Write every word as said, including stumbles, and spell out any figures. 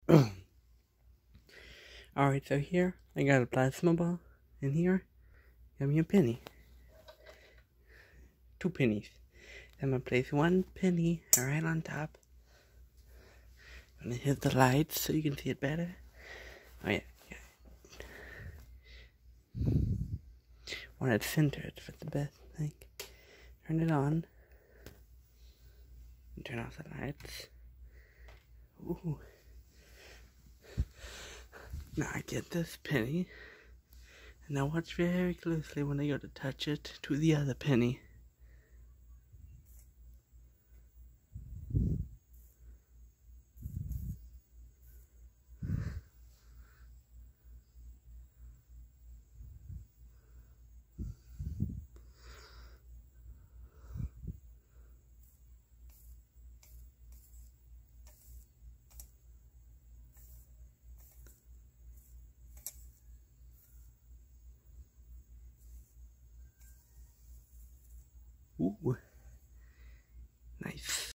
Alright, so here I got a plasma ball, and here got me a penny. Two pennies. I'm gonna place one penny right on top. I'm gonna hit the lights so you can see it better. Oh yeah, yeah. Want it centered for the best thing. Turn it on. And turn off the lights. Ooh. Now I get this penny. And now watch very closely when I go to touch it to the other penny. Ooh. Nice.